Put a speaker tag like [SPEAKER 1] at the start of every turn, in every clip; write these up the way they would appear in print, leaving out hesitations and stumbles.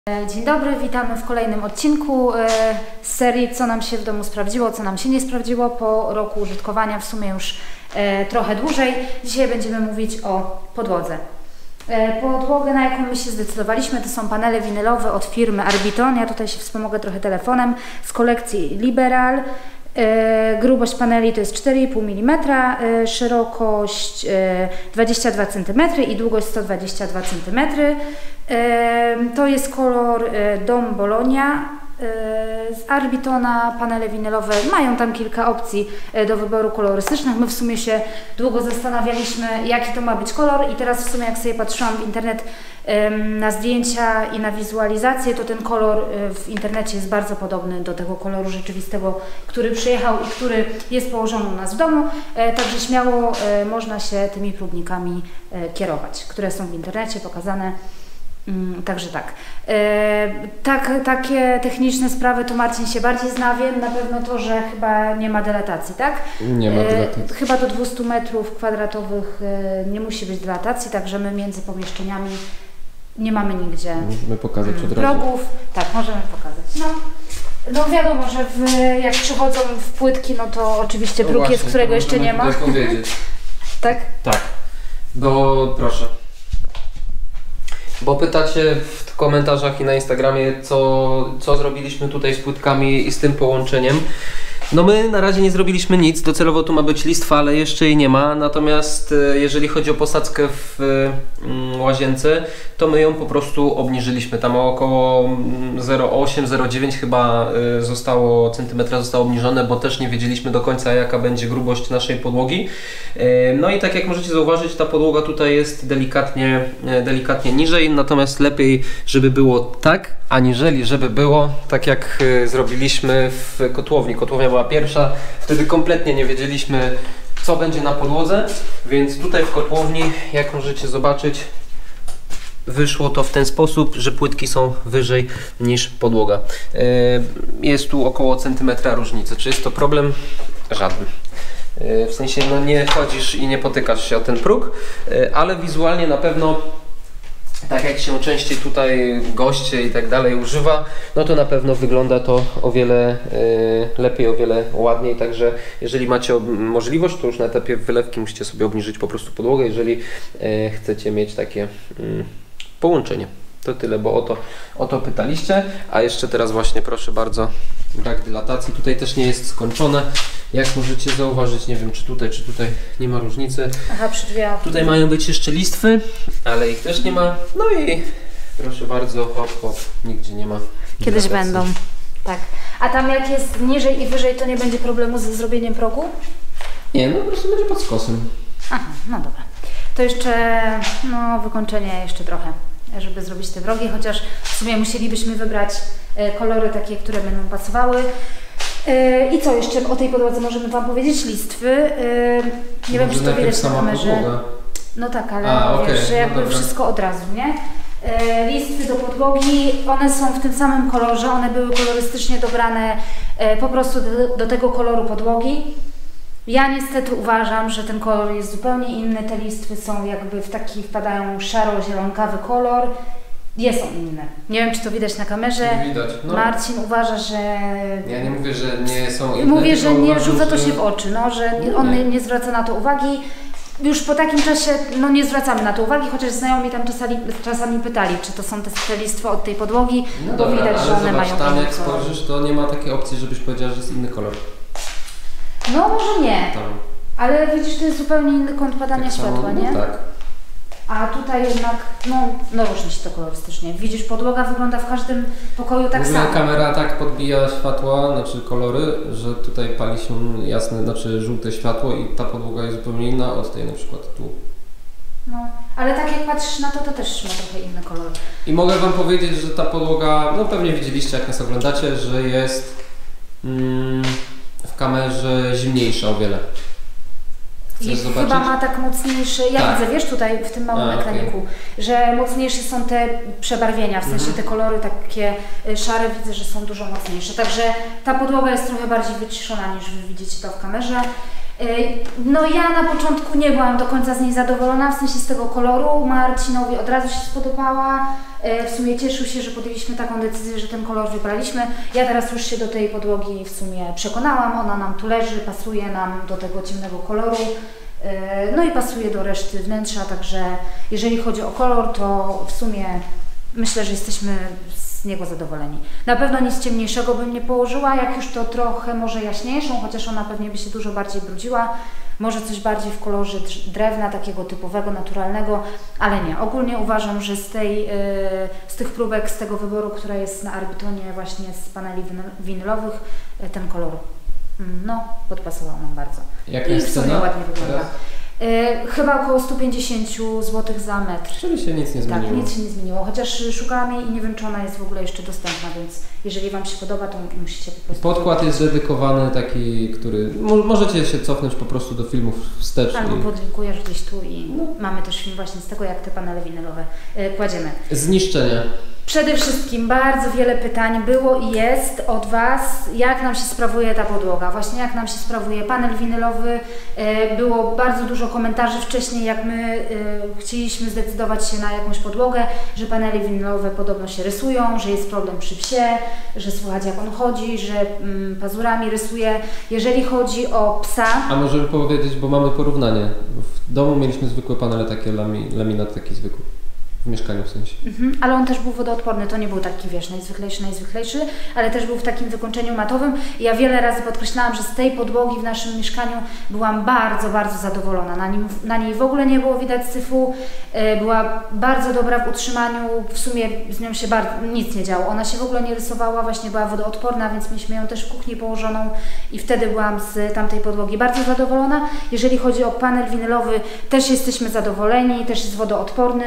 [SPEAKER 1] Dzień dobry, witamy w kolejnym odcinku z serii Co nam się w domu sprawdziło, co nam się nie sprawdziło po roku użytkowania, w sumie już trochę dłużej. Dzisiaj będziemy mówić o podłodze. Podłogę, na jaką my się zdecydowaliśmy, to są panele winylowe od firmy Arbiton. Ja tutaj się wspomogę trochę telefonem z kolekcji Liberal. Grubość paneli to jest 4,5 mm, szerokość 22 cm i długość 122 cm. To jest kolor Dom Bologna z Arbitona. Panele winylowe mają tam kilka opcji do wyboru kolorystycznych. My w sumie się długo zastanawialiśmy, jaki to ma być kolor, i teraz w sumie jak sobie patrzyłam w internet na zdjęcia i na wizualizację, to ten kolor w internecie jest bardzo podobny do tego koloru rzeczywistego, który przyjechał i który jest położony u nas w domu, także śmiało można się tymi próbnikami kierować, które są w internecie pokazane. Także tak. Takie techniczne sprawy to Marcin się bardziej zna. Wiem na pewno to, że chyba nie ma dylatacji, tak?
[SPEAKER 2] Nie ma dylatacji.
[SPEAKER 1] Chyba do 200 m2 nie musi być dylatacji, także my między pomieszczeniami nie mamy nigdzie
[SPEAKER 2] możemy pokazać od razu.
[SPEAKER 1] progów. Tak, możemy pokazać. No wiadomo, że jak przychodzą w płytki, no to oczywiście próg jest, którego jeszcze nie ma.
[SPEAKER 2] Powiedzieć.
[SPEAKER 1] Tak?
[SPEAKER 2] Tak. Proszę. Bo pytacie w komentarzach i na Instagramie, co zrobiliśmy tutaj z płytkami i z tym połączeniem. No my na razie nie zrobiliśmy nic, docelowo tu ma być listwa, ale jeszcze jej nie ma. Natomiast jeżeli chodzi o posadzkę w łazience, to my ją po prostu obniżyliśmy. Tam około 0,8-0,9 chyba centymetra zostało obniżone, bo też nie wiedzieliśmy do końca, jaka będzie grubość naszej podłogi. No i tak jak możecie zauważyć, ta podłoga tutaj jest delikatnie niżej, natomiast lepiej, żeby było tak, aniżeli żeby było tak jak zrobiliśmy w kotłowni. Kotłownia była pierwsza, wtedy kompletnie nie wiedzieliśmy, co będzie na podłodze, więc tutaj w kotłowni, jak możecie zobaczyć, wyszło to w ten sposób, że płytki są wyżej niż podłoga. Jest tu około centymetra różnicy. Czy jest to problem? Żaden. W sensie no nie chodzisz i nie potykasz się o ten próg, ale wizualnie na pewno, tak jak się częściej tutaj goście i tak dalej używa, no to na pewno wygląda to o wiele lepiej, o wiele ładniej. Także jeżeli macie możliwość, to już na etapie wylewki musicie sobie obniżyć po prostu podłogę, jeżeli chcecie mieć takie połączenie. To tyle, bo o to pytaliście. A jeszcze teraz właśnie, proszę bardzo, brak dylatacji. Tutaj też nie jest skończone. Jak możecie zauważyć, nie wiem czy tutaj nie ma różnicy.
[SPEAKER 1] Aha, przy drzwiach.
[SPEAKER 2] Tutaj mają być jeszcze listwy, ale ich też nie ma. No i proszę bardzo, hop, nigdzie nie ma
[SPEAKER 1] Kiedyś
[SPEAKER 2] dylatacji.
[SPEAKER 1] będą. Tak. A tam jak jest niżej i wyżej, to nie będzie problemu ze zrobieniem progu?
[SPEAKER 2] Nie, no po prostu będzie pod skosem.
[SPEAKER 1] Aha, no dobra. To jeszcze, wykończenie jeszcze trochę, żeby zrobić te progi, chociaż w sumie musielibyśmy wybrać kolory takie, które będą pasowały. I co jeszcze o tej podłodze możemy Wam powiedzieć? Listwy. Nie wiem, czy to widać na kamerze.
[SPEAKER 2] Podłoga.
[SPEAKER 1] No tak, ale wiesz, że jakby wszystko od razu, nie? Listwy do podłogi, one są w tym samym kolorze, one były kolorystycznie dobrane po prostu do tego koloru podłogi. Ja niestety uważam, że ten kolor jest zupełnie inny, te listwy są jakby wpadają szaro-zielonkawy kolor. Są inne. Nie wiem, czy to widać na kamerze.
[SPEAKER 2] Nie widać. No.
[SPEAKER 1] Marcin uważa, że...
[SPEAKER 2] Ja nie mówię, że nie są inne.
[SPEAKER 1] Mówię, że nie
[SPEAKER 2] uważam,
[SPEAKER 1] rzuca to się w oczy, że on nie zwraca na to uwagi. Już po takim czasie nie zwracamy na to uwagi, chociaż znajomi tam czasami pytali, czy to są te listwy od tej podłogi,
[SPEAKER 2] no
[SPEAKER 1] bo
[SPEAKER 2] dobra,
[SPEAKER 1] widać, że one mają
[SPEAKER 2] tam
[SPEAKER 1] inny
[SPEAKER 2] jak
[SPEAKER 1] kolor.
[SPEAKER 2] spojrzysz, to nie ma takiej opcji, żebyś powiedziała, że jest inny kolor.
[SPEAKER 1] No może nie,
[SPEAKER 2] Tam.
[SPEAKER 1] ale widzisz, to jest zupełnie inny kąt padania
[SPEAKER 2] Tak
[SPEAKER 1] światła,
[SPEAKER 2] samo,
[SPEAKER 1] nie?
[SPEAKER 2] No tak.
[SPEAKER 1] A tutaj jednak, różni się to kolorystycznie. Widzisz, podłoga wygląda w każdym pokoju tak samo.
[SPEAKER 2] Kamera tak podbija światła, znaczy kolory, że tutaj pali się jasne, znaczy żółte światło i ta podłoga jest zupełnie inna od tej na przykład tu.
[SPEAKER 1] No, ale tak jak patrzysz na to też ma trochę inny kolor.
[SPEAKER 2] I mogę Wam powiedzieć, że ta podłoga, pewnie widzieliście jak nas oglądacie, że jest w kamerze zimniejsza o wiele.
[SPEAKER 1] I chyba ma tak mocniejszy, widzę, wiesz, tutaj w tym małym ekraniku, że mocniejsze są te przebarwienia, w sensie te kolory takie szare, widzę, że są dużo mocniejsze. Także ta podłoga jest trochę bardziej wyciszona niż Wy widzicie to w kamerze. No ja na początku nie byłam do końca z niej zadowolona, w sensie z tego koloru. Marcinowi od razu się spodobała. W sumie cieszył się, że podjęliśmy taką decyzję, że ten kolor wybraliśmy. Ja teraz już się do tej podłogi w sumie przekonałam. Ona nam tu leży, pasuje nam do tego ciemnego koloru. No i pasuje do reszty wnętrza, także jeżeli chodzi o kolor, to w sumie myślę, że jesteśmy z niego zadowoleni. Na pewno nic ciemniejszego bym nie położyła, jak już to trochę może jaśniejszą, chociaż ona pewnie by się dużo bardziej brudziła. Może coś bardziej w kolorze drewna, takiego typowego, naturalnego, ale nie. Ogólnie uważam, że z tych próbek, z tego wyboru, która jest na Arbitonie właśnie z paneli winylowych, ten kolor no, podpasował nam bardzo.
[SPEAKER 2] Jaka
[SPEAKER 1] i
[SPEAKER 2] jest
[SPEAKER 1] w sumie
[SPEAKER 2] cena
[SPEAKER 1] ładnie wygląda. Chyba około 150 zł za metr.
[SPEAKER 2] Czyli się nic nie zmieniło.
[SPEAKER 1] Tak, nic się nie zmieniło, chociaż szukałam jej i nie wiem, czy ona jest w ogóle jeszcze dostępna, więc jeżeli Wam się podoba, to musicie po prostu...
[SPEAKER 2] Podkład jest dedykowany taki, który... Możecie się cofnąć po prostu do filmów wstecz.
[SPEAKER 1] Albo podlinkujesz gdzieś tu i mamy też film właśnie z tego, jak te panele winylowe kładziemy.
[SPEAKER 2] Zniszczenia.
[SPEAKER 1] Przede wszystkim bardzo wiele pytań było i jest od Was, jak nam się sprawuje ta podłoga, właśnie jak nam się sprawuje panel winylowy. Było bardzo dużo komentarzy wcześniej, jak my chcieliśmy zdecydować się na jakąś podłogę, że panele winylowe podobno się rysują, że jest problem przy psie, że słychać jak on chodzi, że pazurami rysuje. Jeżeli chodzi o psa...
[SPEAKER 2] A możemy powiedzieć, bo mamy porównanie. W domu mieliśmy zwykłe panele, takie laminat taki zwykły. W mieszkaniu w sensie.
[SPEAKER 1] Ale on też był wodoodporny, to nie był taki, wiesz, najzwyklejszy, ale też był w takim wykończeniu matowym. Ja wiele razy podkreślałam, że z tej podłogi w naszym mieszkaniu byłam bardzo, bardzo zadowolona. Na niej w ogóle nie było widać syfu, była bardzo dobra w utrzymaniu, w sumie z nią się nic nie działo. Ona się w ogóle nie rysowała, właśnie była wodoodporna, więc mieliśmy ją też w kuchni położoną i wtedy byłam z tamtej podłogi bardzo zadowolona. Jeżeli chodzi o panel winylowy, też jesteśmy zadowoleni, też jest wodoodporny.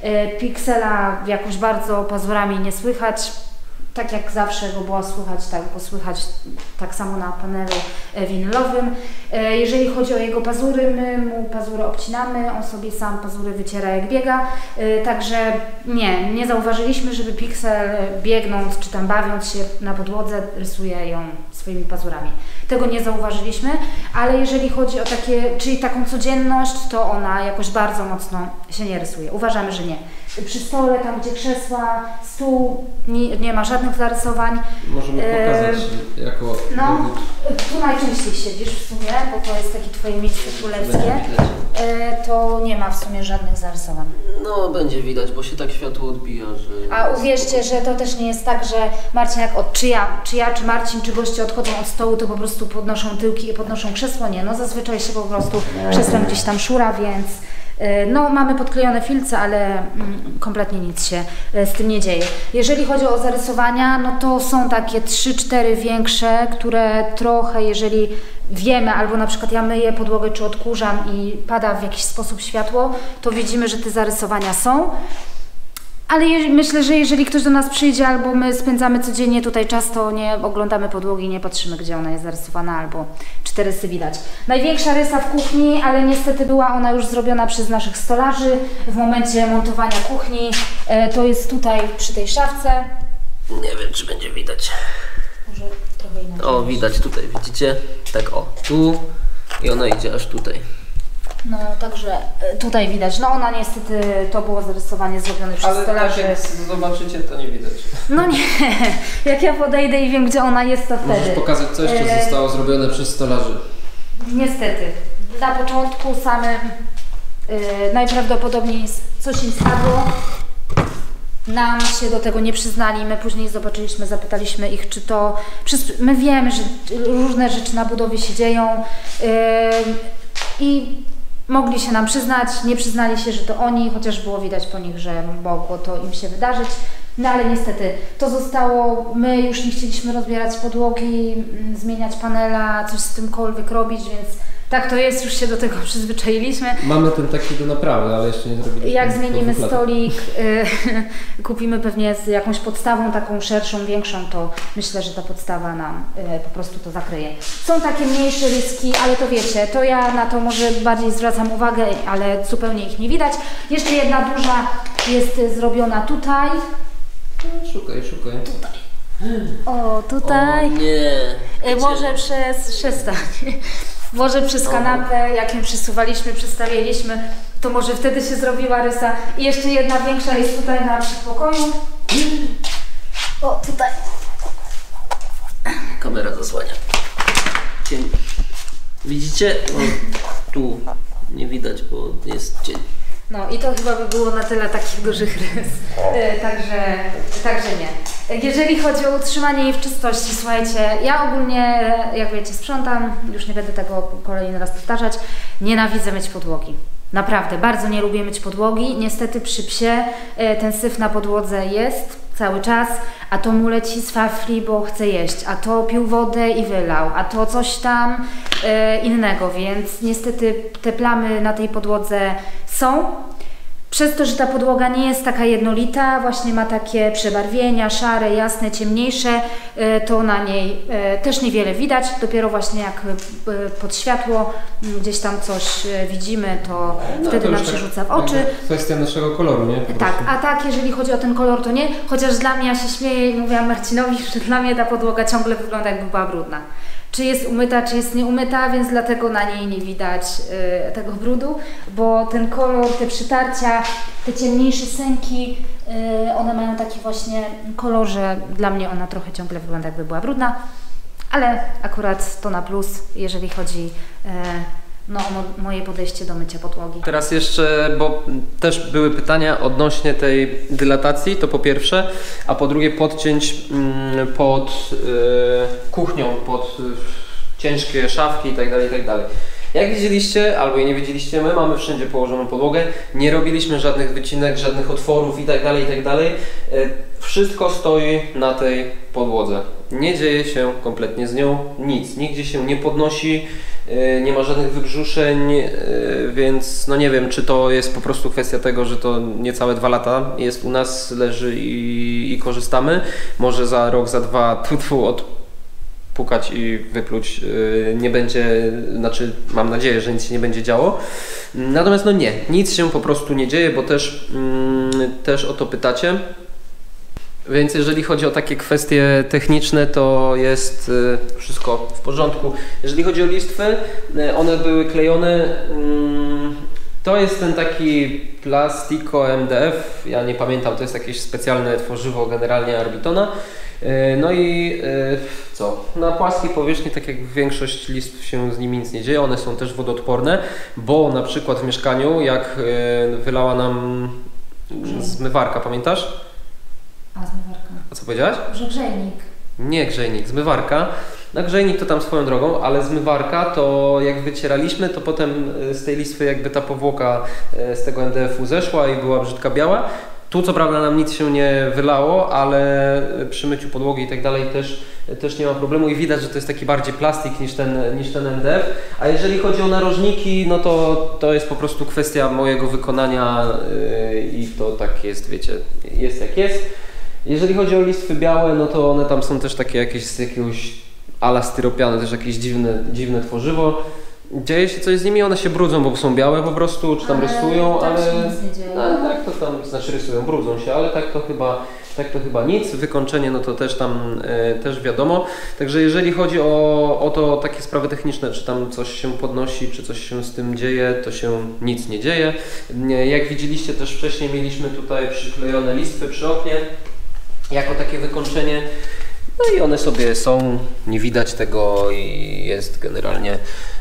[SPEAKER 1] Piksela jakoś bardzo pazurami nie słychać, tak jak zawsze go było słychać, tak go słychać tak samo na panelu winylowym. Jeżeli chodzi o jego pazury, my mu pazury obcinamy, on sobie sam pazury wyciera jak biega, także nie zauważyliśmy, żeby piksel biegnąc czy tam bawiąc się na podłodze rysuje ją swoimi pazurami. Tego nie zauważyliśmy, ale jeżeli chodzi o czyli taką codzienność, to ona jakoś bardzo mocno się nie rysuje. Uważamy, że nie. Przy stole, tam gdzie krzesła, stół, nie ma żadnych zarysowań.
[SPEAKER 2] Możemy pokazać jako...
[SPEAKER 1] No, tu najczęściej siedzisz w sumie, bo to jest takie Twoje miejsce królewskie. To nie ma w sumie żadnych zarysowań.
[SPEAKER 2] No, będzie widać, bo się tak światło odbija, że...
[SPEAKER 1] A uwierzcie, że to też nie jest tak, że Marcin, czy ja, czy Marcin, czy goście odchodzą od stołu, to po prostu podnoszą tyłki i podnoszą krzesło. Nie, no zazwyczaj się po prostu krzesłem gdzieś tam szura, więc... No, mamy podklejone filce, ale kompletnie nic się z tym nie dzieje. Jeżeli chodzi o zarysowania, no to są takie 3-4 większe, które trochę, jeżeli wiemy, albo na przykład ja myję podłogę czy odkurzam i pada w jakiś sposób światło, to widzimy, że te zarysowania są. Ale myślę, że jeżeli ktoś do nas przyjdzie albo my spędzamy codziennie tutaj czas, to nie oglądamy podłogi, nie patrzymy, gdzie ona jest zarysowana albo czy te rysy widać. Największa rysa w kuchni, ale niestety była ona już zrobiona przez naszych stolarzy w momencie montowania kuchni. To jest tutaj przy tej szafce.
[SPEAKER 2] Nie wiem, czy będzie widać.
[SPEAKER 1] Może trochę inaczej.
[SPEAKER 2] O, widać tutaj, widzicie? Tak o, tu i ona idzie aż tutaj.
[SPEAKER 1] No, także tutaj widać. No ona niestety, to było zarysowanie zrobione przez stolarzy.
[SPEAKER 2] Ale jak zobaczycie, to nie widać.
[SPEAKER 1] No nie, jak ja podejdę i wiem, gdzie ona jest, to wtedy.
[SPEAKER 2] Możesz pokazać, co jeszcze zostało zrobione przez stolarzy.
[SPEAKER 1] Niestety. Na początku samym najprawdopodobniej coś im spadło. Nam się do tego nie przyznali, my później zobaczyliśmy, zapytaliśmy ich, czy to... My wiemy, że różne rzeczy na budowie się dzieją i mogli się nam przyznać, nie przyznali się, że to oni, chociaż było widać po nich, że mogło to im się wydarzyć. No ale niestety to zostało, my już nie chcieliśmy rozbierać podłogi, zmieniać panela, coś z tymkolwiek robić, więc tak to jest, już się do tego przyzwyczailiśmy.
[SPEAKER 2] Mamy ten taki do naprawy, ale jeszcze nie zrobiliśmy.
[SPEAKER 1] Jak zmienimy stolik, kupimy pewnie z jakąś podstawą taką szerszą, większą, to myślę, że ta podstawa nam po prostu to zakryje. Są takie mniejsze ryski, ale to wiecie, to ja na to może bardziej zwracam uwagę, ale zupełnie ich nie widać. Jeszcze jedna duża jest zrobiona tutaj.
[SPEAKER 2] Szukaj.
[SPEAKER 1] O, tutaj.
[SPEAKER 2] O nie.
[SPEAKER 1] Może przestań. Może przez kanapę, jak ją przesuwaliśmy, przestawialiśmy, to może wtedy się zrobiła rysa. I jeszcze jedna większa jest tutaj na przedpokoju. O, tutaj.
[SPEAKER 2] Kamera zasłania. Cień. Widzicie? O, tu nie widać, bo jest cień.
[SPEAKER 1] No i to chyba by było na tyle takich dużych rys. Także nie. Jeżeli chodzi o utrzymanie jej w czystości, słuchajcie, ja ogólnie, jak wiecie, sprzątam, już nie będę tego kolejny raz powtarzać, nienawidzę myć podłogi. Naprawdę, bardzo nie lubię myć podłogi. Niestety przy psie ten syf na podłodze jest cały czas, a to mu leci z wafli, bo chce jeść, a to pił wodę i wylał, a to coś tam innego, więc niestety te plamy na tej podłodze są. Przez to, że ta podłoga nie jest taka jednolita, właśnie ma takie przebarwienia, szare, jasne, ciemniejsze, to na niej też niewiele widać. Dopiero właśnie jak pod światło gdzieś tam coś widzimy, to wtedy nam się rzuca w oczy.
[SPEAKER 2] Kwestia naszego koloru, nie?
[SPEAKER 1] Tak, a tak, jeżeli chodzi o ten kolor, to nie. Chociaż dla mnie, ja się śmieję i mówiłam Marcinowi, że dla mnie ta podłoga ciągle wygląda, jakby była brudna. Czy jest umyta, czy jest nieumyta, więc dlatego na niej nie widać tego brudu, bo ten kolor, te przytarcia, te ciemniejsze sęki, one mają taki właśnie kolor, że dla mnie ona trochę ciągle wygląda, jakby była brudna, ale akurat to na plus, jeżeli chodzi o moje podejście do mycia podłogi.
[SPEAKER 2] Teraz jeszcze, bo też były pytania odnośnie tej dylatacji, to po pierwsze, a po drugie podcięć pod kuchnią, pod ciężkie szafki itd., itd. Jak widzieliście, albo nie widzieliście, my mamy wszędzie położoną podłogę, nie robiliśmy żadnych wycinek, żadnych otworów itd., itd. Wszystko stoi na tej podłodze. Nie dzieje się kompletnie z nią nic, nigdzie się nie podnosi, nie ma żadnych wybrzuszeń, więc no nie wiem, czy to jest po prostu kwestia tego, że to niecałe 2 lata jest u nas, leży i korzystamy. Może za rok, za 2 odpukać i wypluć nie będzie, znaczy mam nadzieję, że nic się nie będzie działo. Natomiast no nie, nic się po prostu nie dzieje, bo też o to pytacie. Więc jeżeli chodzi o takie kwestie techniczne, to jest wszystko w porządku. Jeżeli chodzi o listwy, one były klejone. To jest ten taki plastiko MDF, ja nie pamiętam, to jest jakieś specjalne tworzywo generalnie Arbitona. No i co? Na płaskiej powierzchni, tak jak większość listw, się z nimi nic nie dzieje. One są też wodoodporne, bo na przykład w mieszkaniu, jak wylała nam zmywarka, pamiętasz?
[SPEAKER 1] A, zmywarka.
[SPEAKER 2] A co powiedziałaś?
[SPEAKER 1] Że grzejnik.
[SPEAKER 2] Nie grzejnik, zmywarka. Na grzejnik to tam swoją drogą, ale zmywarka to jak wycieraliśmy, to potem z tej listwy jakby ta powłoka z tego MDF-u zeszła i była brzydka biała. Tu co prawda nam nic się nie wylało, ale przy myciu podłogi i tak dalej też nie ma problemu i widać, że to jest taki bardziej plastik niż ten MDF. A jeżeli chodzi o narożniki, no to jest po prostu kwestia mojego wykonania i to tak jest, wiecie, jest jak jest. Jeżeli chodzi o listwy białe, no to one tam są też takie jakieś z jakiegoś ala styropianu, też jakieś dziwne tworzywo. Dzieje się coś z nimi, one się brudzą, bo są białe po prostu, czy tam rysują,
[SPEAKER 1] tak
[SPEAKER 2] ale...
[SPEAKER 1] się nic nie dzieje.
[SPEAKER 2] No, tak to tam, znaczy rysują, brudzą się, ale tak to chyba nic. Wykończenie, no to też tam też wiadomo. Także jeżeli chodzi o to takie sprawy techniczne, czy tam coś się podnosi, czy coś się z tym dzieje, to się nic nie dzieje. Jak widzieliście też wcześniej, mieliśmy tutaj przyklejone listwy przy oknie, jako takie wykończenie. No i one sobie są, nie widać tego i jest generalnie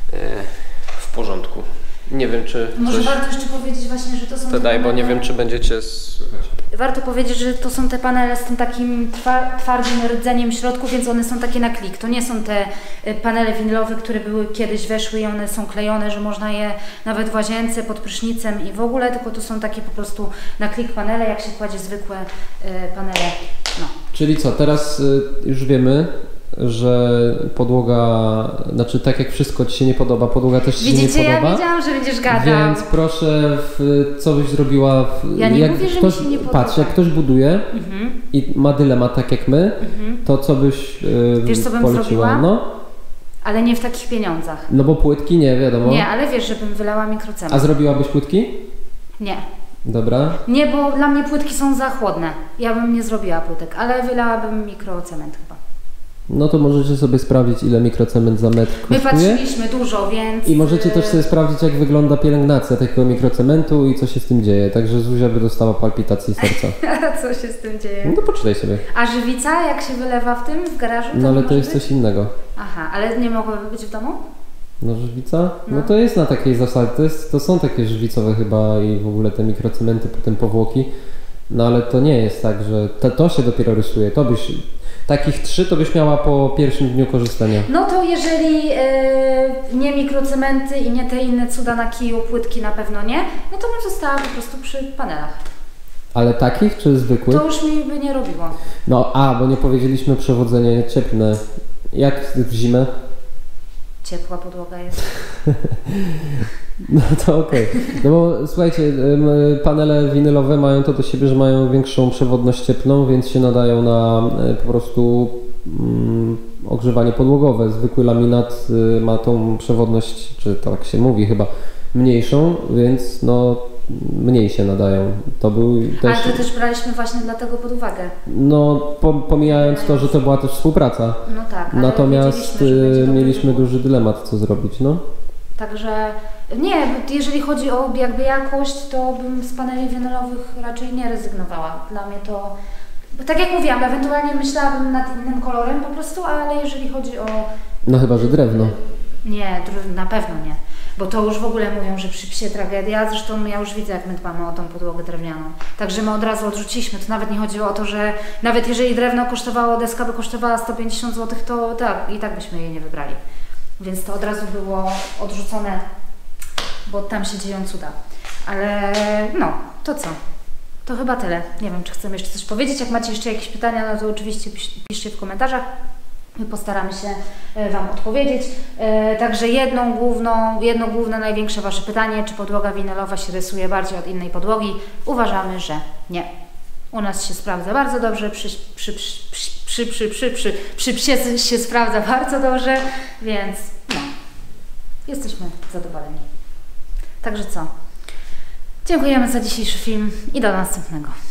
[SPEAKER 2] w porządku. Nie wiem, czy
[SPEAKER 1] może
[SPEAKER 2] coś...
[SPEAKER 1] warto jeszcze powiedzieć właśnie, że to są...
[SPEAKER 2] To daj, bo nie wiem, czy będziecie słychać.
[SPEAKER 1] Warto powiedzieć, że to są te panele z tym takim twardym rdzeniem w środku, więc one są takie na klik. To nie są te panele winylowe, które były kiedyś, weszły i one są klejone, że można je nawet w łazience, pod prysznicem i w ogóle, tylko to są takie po prostu na klik panele, jak się kładzie zwykłe panele. No.
[SPEAKER 2] Czyli co, teraz już wiemy, że podłoga, znaczy tak jak wszystko Ci się nie podoba, podłoga też Ci się nie podoba.
[SPEAKER 1] Widzicie, ja wiedziałam, że będziesz gadał.
[SPEAKER 2] Więc proszę, co byś zrobiła...
[SPEAKER 1] Ja nie mówię, że mi się nie podoba.
[SPEAKER 2] Patrz, jak ktoś buduje i ma dylemat tak jak my, to co byś
[SPEAKER 1] wiesz, co bym
[SPEAKER 2] poleciła?
[SPEAKER 1] zrobiła?
[SPEAKER 2] No?
[SPEAKER 1] Ale nie w takich pieniądzach.
[SPEAKER 2] No bo płytki nie, wiadomo.
[SPEAKER 1] Nie, ale wiesz, żebym wylała mikrocement.
[SPEAKER 2] A zrobiłabyś płytki?
[SPEAKER 1] Nie.
[SPEAKER 2] Dobra.
[SPEAKER 1] Nie, bo dla mnie płytki są za chłodne. Ja bym nie zrobiła płytek, ale wylałabym mikrocement chyba.
[SPEAKER 2] No to możecie sobie sprawdzić, ile mikrocement za metr
[SPEAKER 1] My
[SPEAKER 2] kosztuje.
[SPEAKER 1] patrzyliśmy dużo, więc...
[SPEAKER 2] I możecie też sobie sprawdzić, jak wygląda pielęgnacja takiego mikrocementu i co się z tym dzieje. Także Zuzia by dostała palpitacji serca.
[SPEAKER 1] Co się z tym dzieje?
[SPEAKER 2] No to poczytaj sobie.
[SPEAKER 1] A żywica, jak się wylewa w garażu?
[SPEAKER 2] No ale to
[SPEAKER 1] może
[SPEAKER 2] jest
[SPEAKER 1] być?
[SPEAKER 2] coś innego.
[SPEAKER 1] Aha, ale nie mogłaby być w domu?
[SPEAKER 2] No żywica? No
[SPEAKER 1] No.
[SPEAKER 2] to jest na takiej zasadzie. To są takie żywicowe chyba i w ogóle te mikrocementy, potem powłoki. No ale to nie jest tak, że to się dopiero rysuje. To byś... Takich 3 to byś miała po pierwszym dniu korzystania.
[SPEAKER 1] No to jeżeli nie mikrocementy i nie te inne cuda na kiju, płytki na pewno nie, no to bym została po prostu przy panelach.
[SPEAKER 2] Ale takich czy zwykłych?
[SPEAKER 1] To już mi by nie robiło.
[SPEAKER 2] No bo nie powiedzieliśmy przewodzenie cieplne. Jak w zimę?
[SPEAKER 1] Ciepła podłoga jest.
[SPEAKER 2] No to okej. No bo słuchajcie, panele winylowe mają to do siebie, że mają większą przewodność cieplną, więc się nadają na po prostu ogrzewanie podłogowe. Zwykły laminat ma tą przewodność, czy tak się mówi chyba, mniejszą, więc no mniej się nadają. To był też...
[SPEAKER 1] Ale to też braliśmy właśnie dlatego pod uwagę.
[SPEAKER 2] No pomijając to, że to była też współpraca.
[SPEAKER 1] No tak, ale
[SPEAKER 2] Natomiast
[SPEAKER 1] wiedzieliśmy, że będzie dobry
[SPEAKER 2] mieliśmy
[SPEAKER 1] wybór.
[SPEAKER 2] duży dylemat, co zrobić, no.
[SPEAKER 1] Także nie, jeżeli chodzi o jakby jakość, to bym z paneli winylowych raczej nie rezygnowała. Dla mnie to, bo tak jak mówiłam, ewentualnie myślałabym nad innym kolorem po prostu, ale jeżeli chodzi o...
[SPEAKER 2] No chyba, że drewno.
[SPEAKER 1] Nie, na pewno nie. Bo to już w ogóle mówią, że przy psie tragedia. Zresztą ja już widzę, jak my dbamy o tą podłogę drewnianą. Także my od razu odrzuciliśmy. To nawet nie chodziło o to, że nawet jeżeli drewno kosztowało, deska by kosztowała 150 zł, to tak, i tak byśmy jej nie wybrali. Więc to od razu było odrzucone, bo tam się dzieją cuda. Ale no, to co? To chyba tyle. Nie wiem, czy chcemy jeszcze coś powiedzieć. Jak macie jeszcze jakieś pytania, no to oczywiście piszcie w komentarzach. My postaramy się Wam odpowiedzieć. Także jedno główne, największe Wasze pytanie, czy podłoga winylowa się rysuje bardziej od innej podłogi? Uważamy, że nie. U nas się sprawdza bardzo dobrze, przy psie się sprawdza bardzo dobrze, więc no, jesteśmy zadowoleni. Także co? Dziękujemy za dzisiejszy film i do następnego.